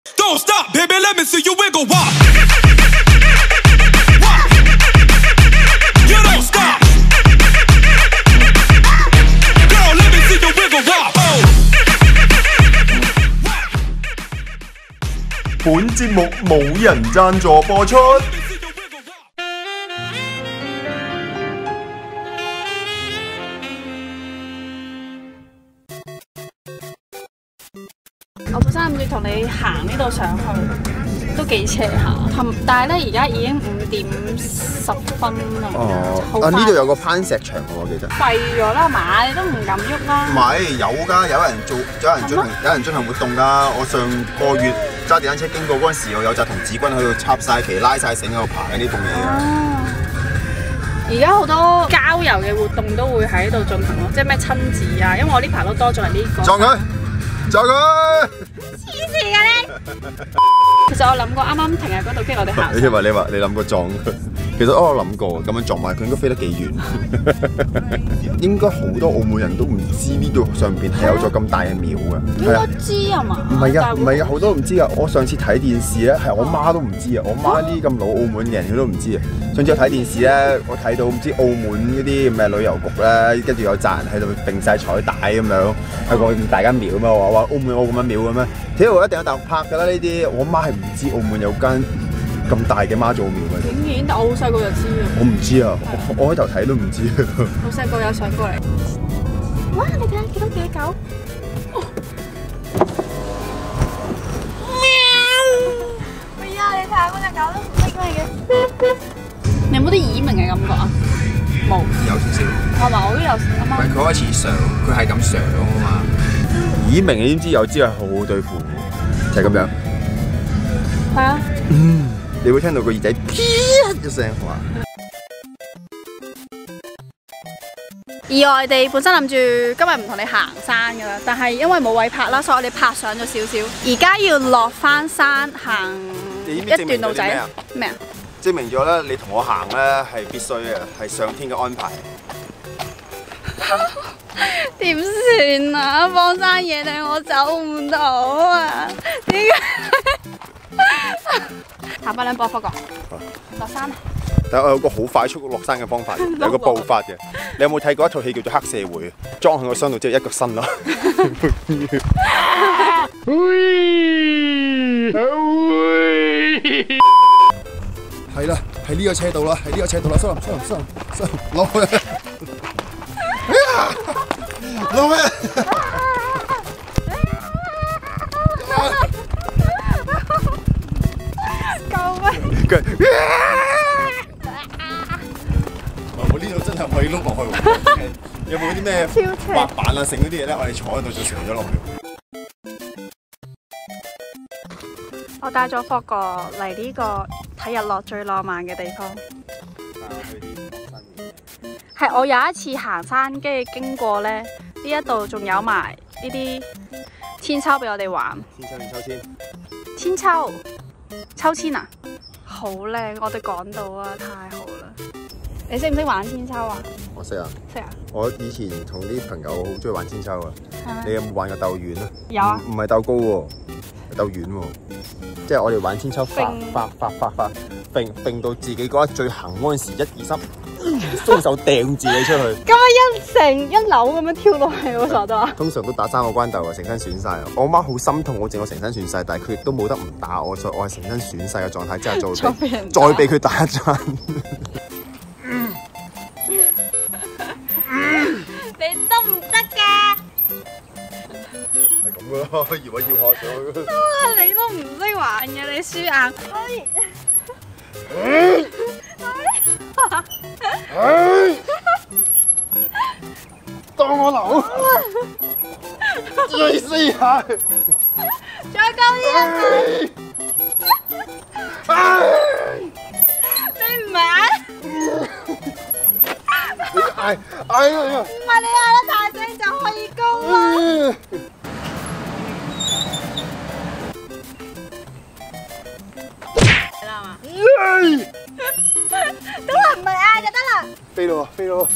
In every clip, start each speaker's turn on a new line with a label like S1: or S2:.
S1: Don't stop, baby, let me see you wiggle walk. You don't stop. Girl, let me see you wiggle walk.
S2: 本節目冇人贊助播出。
S3: 我本身諗住同你行呢度上去，都幾斜下。但係咧，而家已經5:10啦。
S2: 哦，啊呢度有個攀石場喎，我記得。
S3: 廢咗啦嘛，你都唔敢喐啦。
S2: 唔係，有㗎，有人進行活動㗎。我上個月揸電單車經過嗰陣時，我有紮童子軍喺度插晒旗、拉晒繩喺度爬緊呢棟嘢㗎。
S3: 而家好多郊遊嘅活動都會喺度進行咯，即係咩親子啊，因為我呢排都多咗係呢個。
S2: 撞佢！撞佢！
S3: 黐線嘅你！其實我諗過啱啱停喺嗰度，跟住我哋行。
S2: 你話你諗過撞佢？其實我諗過，咁樣撞埋佢應該飛得幾遠。應該好多澳門人都唔知呢度上邊係有咗咁大嘅廟嘅。
S3: 應該知啊嘛？
S2: 唔係啊，唔係啊，好多唔知啊！我上次睇電視咧，係我媽都唔知啊！我媽呢啲咁老澳門嘅人佢都唔知啊！上次我睇電視咧，我睇到唔知澳門嗰啲咩旅遊局咧，跟住有紮人喺度並晒彩帶咁樣，係個大間廟啊嘛！我話澳門有咁樣廟嘅咩？屌，一定有大陸拍㗎啦呢啲！我媽係唔知澳門有間咁大嘅媽祖廟嘅。
S3: 竟然，但我好細個就知啊！
S2: 我唔知啊，我喺頭睇都唔知。
S3: 好細個有上過嚟。哇！你睇下幾多隻狗？咩啊？你睇下嗰隻狗都唔識咩嘅。你有冇啲耳鳴嘅感覺啊？冇。
S4: 有少少。
S3: 係嘛？我都有啱啱。
S4: 唔係佢開始上，佢係咁上啊嘛。
S2: 耳鳴你知唔知？有支係好好對付，就係咁樣。
S3: 係啊。
S2: 你會聽到個耳仔啪一聲，哇！
S3: 意外地本身諗住今日唔同你行山㗎啦，但係因為冇位拍啦，所以我哋拍上咗少少。而家要落翻山行一段路仔。咩啊？
S2: 證明咗咧，你同我行咧係必須嘅，係上天嘅安排。
S3: 點算啊？荒山野嶺我走唔到啊！點解？行翻兩步，霍哥，落山啊！
S2: 但係我有個好快速落山嘅方法，有個步伐嘅。你有冇睇過一套戲叫做《黑社會》？裝喺個箱度之後一個身咯。係啦，喺呢個車度啦，喺呢個車度啦，收落去，落去。我呢度真係可以碌落去喎。有冇啲咩滑板啊、剩嗰啲嘢咧？我哋坐喺度就上咗落去。
S3: 我帶咗霍哥嚟呢個睇日落最浪漫嘅地方。係我有一次行山，跟住經過咧，呢一度仲有埋呢啲千秋俾我哋玩。千秋秋千啊！好靚，我哋趕到啊，太好啦！你識唔識玩千秋啊？
S2: 我識啊。
S3: 識啊！
S2: 我以前同啲朋友好中意玩千秋啊。你有冇玩過鬥遠啊？
S3: 有啊。
S2: 唔係鬥高喎，係鬥遠喎。即係我哋玩千秋，揈到自己嗰一最行嗰陣時，1、2、3，雙手掟自己出去。
S3: 咁啊一樓咁樣跳落去嗰時都啊！
S2: 通常都打3個關鬥啊，成身損晒。我媽好心痛我，淨我成身損晒，但係佢亦都冇得唔打我，所以我係成身損晒嘅狀態之下再俾佢打一陣。
S3: 你得唔得㗎？
S2: 係咁噶咯，搖下上去。
S3: 你都唔識玩嘅，你輸硬。
S2: 當我流，再試下，
S3: 再高啲啊！你唔係嗌？
S2: 嗌
S3: 唔係你嗌得大聲就可以高啦。得啦嘛？得啦，唔係嗌就得啦。
S2: 飛咯，飛咯！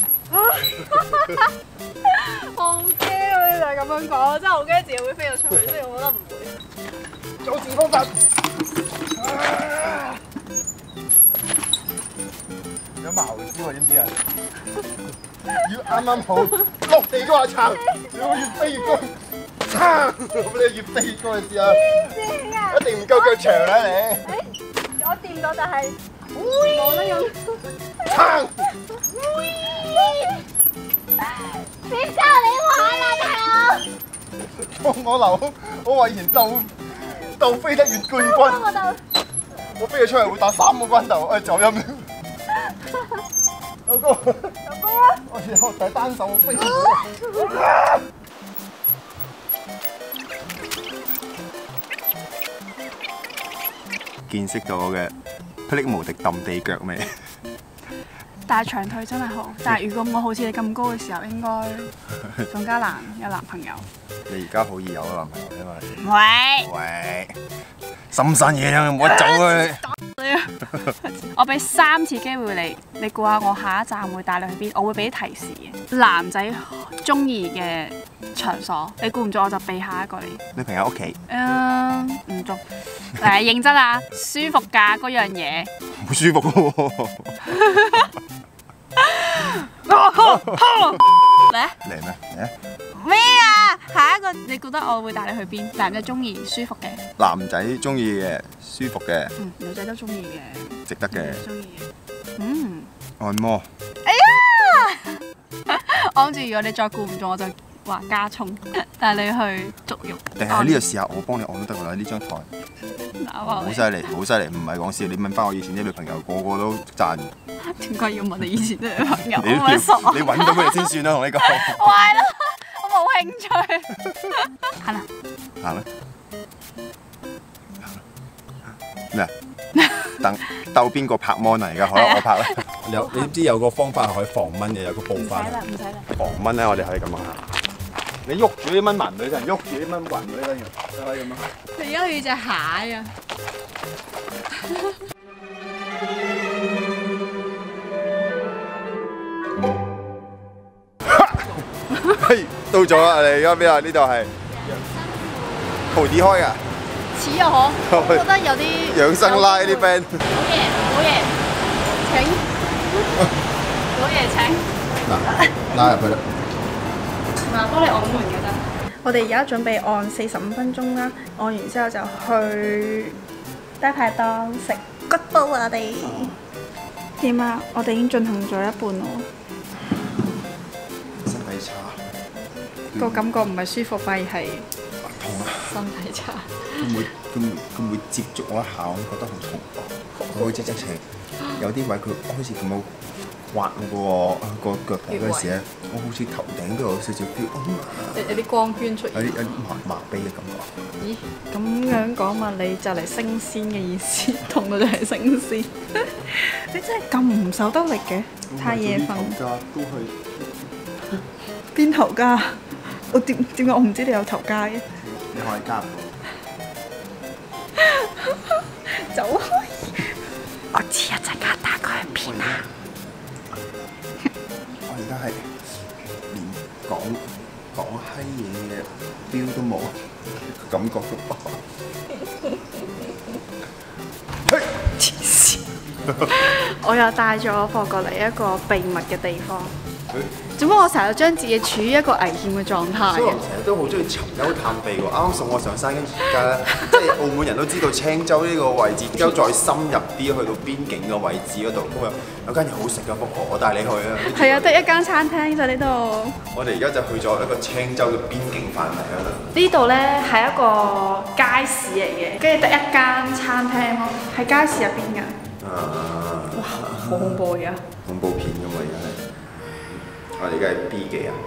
S3: 好驚啊！你就係咁樣講，真係好驚自己會飛到出去，雖然我覺得唔會。
S2: 做事方法。有茅招啊，知唔知啊？要啱啱好落地嗰下撐，要越飛越高，撐！咁你越飛越高嘅時候，一定唔夠腳長啦你。
S3: 我掂到，但係冇得用。
S2: 撐！
S3: 點教你玩啊，大佬？
S2: 我留，我話以前鬥飛得越冠軍，我飛咗出嚟會打3個關頭，走音。有功，有功啊！我第單手飛。見識到我嘅霹靂無敵揼地腳未？
S3: 但係長腿真係好，但係如果我好似你咁高嘅時候，應該仲加難有男朋友。
S2: 你而家好易有男朋友因為喂，深山野嶺冇得走啊！
S3: 我俾3次機會你，你估下我下一站會帶你去邊？我會俾啲提示嘅，男仔中意嘅場所，你估唔中我就俾下一個你。
S2: 女朋友屋企？
S3: 唔中。認真啊，舒服㗎嗰樣嘢。
S2: 好舒服喎！
S3: 嚟
S2: 咩？嚟啊！
S3: 咩啊？下一個你覺得我會帶你去邊？男仔中意舒服嘅。男
S2: 仔中意嘅，舒服嘅。
S3: 女仔都中意嘅。
S2: 值得嘅。
S3: 中意嘅。
S2: 按摩。
S3: 哎呀！我諗住如果你再估唔中，我就話加葱，帶你去足浴。
S2: 定係呢個時候我幫你按都得㗎啦，呢張台。好犀利，好犀利，唔係講笑。你問翻我以前啲女朋友，個個都讚。
S3: 點解要問你以前啲女朋友？
S2: 你揾到佢哋先算啦，同你講。
S3: 壞啦，我冇興趣。行啦。
S2: 行啦。咩啊？等鬥邊個拍 mon 嚟㗎？可能我拍啦。你知唔知有個方法係可以防蚊嘅？有個步法。
S3: 唔使啦。
S2: 防蚊咧，我哋可以咁樣行。你喐住啲蚊暈佢，人喐住啲蚊暈佢咧，就可以咁樣。
S3: 你而家要隻蟹啊！
S2: 嘿，到咗啦！你而家邊啊？呢度係蒲啲開㗎。
S3: 似啊嗬，我覺得有啲
S2: 養生拉啲 friend。
S3: 老爺請，老爺請。
S2: 嗱，拉入去啦。
S3: 嗱，幫你按門嘅啫。我哋而家準備按45分鐘啦，按完之後就去低排檔食骨煲啊！我哋點啊？我哋已經進行咗一半咯。
S2: 身體差。
S3: 個感覺唔係舒服，反而係
S2: 痛啊！
S3: 身體差。
S2: 佢會接觸我一下，我覺得好痛。佢會直情有啲位佢開始咁樣滑我個腳底嗰時咧，我好似頭頂都有少少 feel，
S3: 有啲光圈出現，
S2: 有啲麻痹嘅感覺。
S3: 咦？咁樣講嘛，你就嚟升仙嘅意思，痛到就係升仙。你真係咁唔受得力嘅，太夜瞓。
S2: 都去
S3: 邊頭家？我點解我唔知你有頭家嘅？
S2: 你可以加。
S3: 走開！我知一陣間大概去邊啊！
S2: 我而家係連講閪嘢嘅 feel 都冇，感覺都冇。黐線！
S3: 我又帶咗貨過嚟一個秘密嘅地方。做乜我成日將自己處於一個危險嘅狀態嘅？
S2: 成日都好中意尋幽探秘喎。啱啱送我上山，跟住而家咧，即係澳門人都知道青洲呢個位置，之後再深入啲去到邊境嘅位置嗰度，有間嘢好食嘅，福哥，我帶你去啊！
S3: 係啊，得一間餐廳就呢度。
S2: 我哋而家就去咗一個青洲嘅邊境範圍嗰度。
S3: 呢度咧係一個街市嚟嘅，跟住得一間餐廳咯，喺街市入邊㗎。哇！好恐怖嘅。
S2: 恐怖片㗎嘛，而家係。我哋而家係 B 幾啊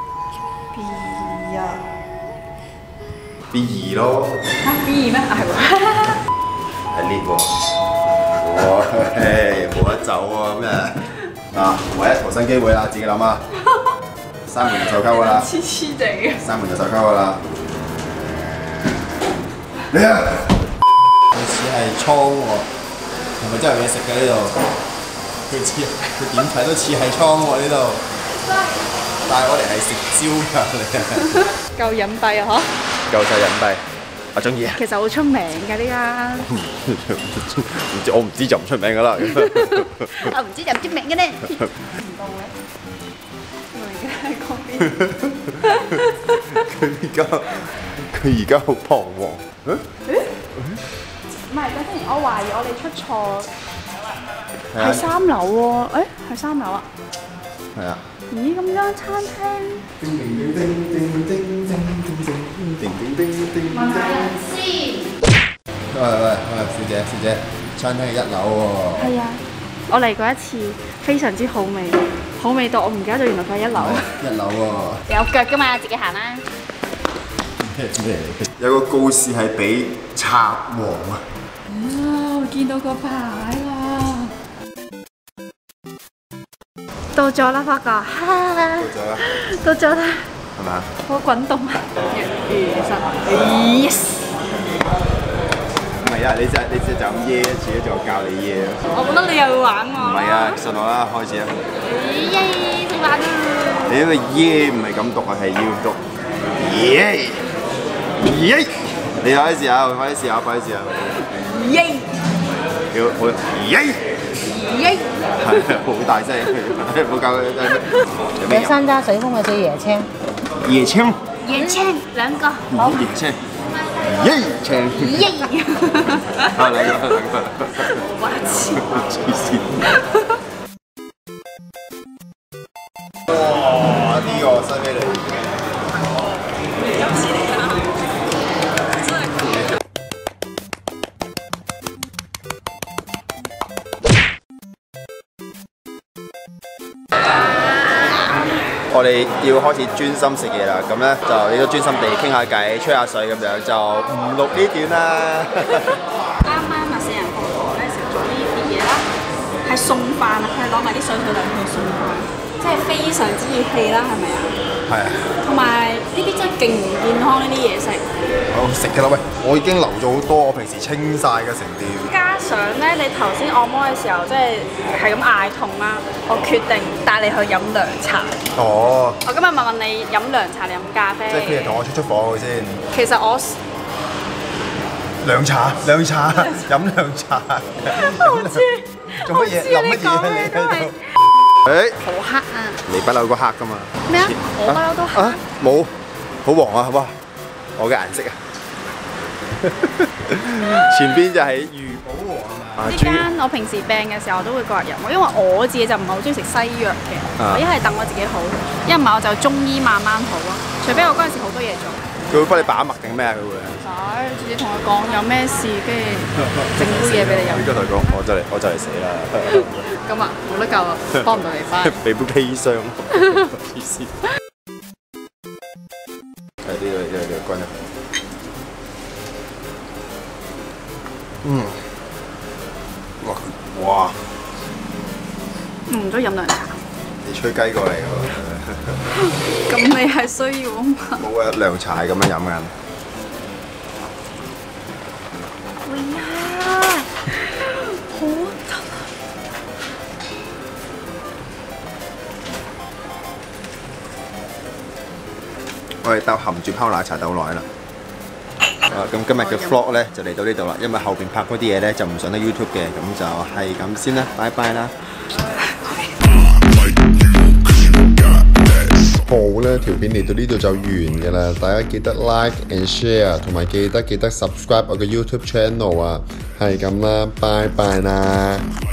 S2: ？B 2咯。嚇 B 2咩？係喎。係 lift 喎。哇！冇得走喎咩？嗱，唯一逃生機會啦，自己諗啊。閂門就受溝㗎啦。黐黐地嘅。閂門就受溝㗎啦。你啊！似係倉喎，係咪真係有嘢食嘅呢度？佢點睇都似係倉喎呢度。但係我哋係食蕉㗎，你
S3: 夠隱蔽啊！嗬，
S2: 夠晒隱蔽。 我中意啊。
S3: 其實好出名㗎呢間。
S2: 我唔知就唔出名㗎啦。
S3: 我唔知就唔知名嘅咧。唔當咧。我而家喺嗰邊。
S2: 佢而家好彷徨。唔
S3: 係，等陣我懷疑我哋出錯。係3樓喎，係3樓啊。
S2: 係啊。
S3: 咦，咁間餐廳？問下人先。
S2: 喂，小姐，餐廳係1樓喎。
S3: 係啊，我嚟過一次，非常之好味，好味到我唔記得咗，原來佢係1樓。
S2: 1樓喎。
S3: 有腳㗎嘛，自己行啦。
S2: 有個告示係俾賊王啊！
S3: 我見到個牌啦。到咗啦，發哥。到咗啦。
S2: 係咪啊？
S3: 好滾動啊！Yes。
S2: 唔係啊，你就咁耶，自己就教你耶。
S3: 我覺得你又會玩我。
S2: 唔係啊，信我啦，開始啦。
S3: 耶，食飯啦！
S2: 你呢個耶唔係咁讀啊，係要讀耶。你快啲試下，快啲試下。
S3: 耶！
S2: 要好耶！係好大聲，唔好教佢。
S5: 有3家水風嘅叫椰青。
S2: 椰青
S3: 2個。
S2: 好。椰青。耶！好，兩個。
S3: 我黐
S2: 線。哇！呢個犀利。我哋要開始專心食嘢啦，咁咧就你都專心地傾下偈、吹下水咁樣，就唔錄呢段啦。
S3: 啱啱啊，4人房咧食咗呢啲嘢啦，係送飯啊，佢係攞埋啲水兩去送飯，即係非常之熱氣啦，係咪啊？
S2: 係啊。
S3: 同埋呢啲真係勁唔健康呢啲嘢食。
S2: 好食㗎啦，喂！我已經留咗好多，我平時清晒嘅成碟。
S3: 加上咧，你頭先按摩嘅時候，即係咁嗌痛啦，我決定帶你去飲涼茶。
S2: 哦。我
S3: 今日問你飲涼茶定飲咖啡？
S2: 即係譬如同我出火佢先。
S3: 其實我
S2: 涼茶，飲涼茶。做乜嘢？諗乜嘢啊？你喺度？誒。
S3: 好黑啊！
S2: 你不嬲個黑㗎嘛？
S3: 咩啊？我不嬲都黑。
S2: 冇，好黃啊！哇！我嘅顏色啊！前邊就係魚寶王啊！
S3: 呢間我平時病嘅時候都會過嚟飲，因為我自己就唔係好中意食西藥嘅，我一係等我自己好，一唔係我就中醫慢慢好咯。除非我嗰陣時好多嘢做。
S2: 佢會幫你把脈定咩啊？佢會？
S3: 唔使，直接同佢講有咩事，跟住整杯嘢俾你飲。
S2: 跟住同佢講，我就嚟死啦！
S3: 咁啊，冇得救啊，幫唔到你翻。
S2: 俾杯砒霜，黐線。係呢個君啊！哇！
S3: 唔中意飲涼茶。
S2: 你吹雞過嚟喎。
S3: 咁你係需要啊嘛？
S2: 冇啊，涼茶係咁樣飲㗎。
S3: 喂呀！好得啊！
S2: 我哋含住泡奶茶鬥耐啦。咁今日嘅 vlog 咧就嚟到呢度啦，因為後邊拍嗰啲嘢咧就唔上得 YouTube 嘅，咁就係咁先啦，拜拜啦。好啦，條片嚟到呢度就完㗎啦，大家記得 like and share， 同埋記得 subscribe 我嘅 YouTube channel 啊，係咁啦，拜拜啦。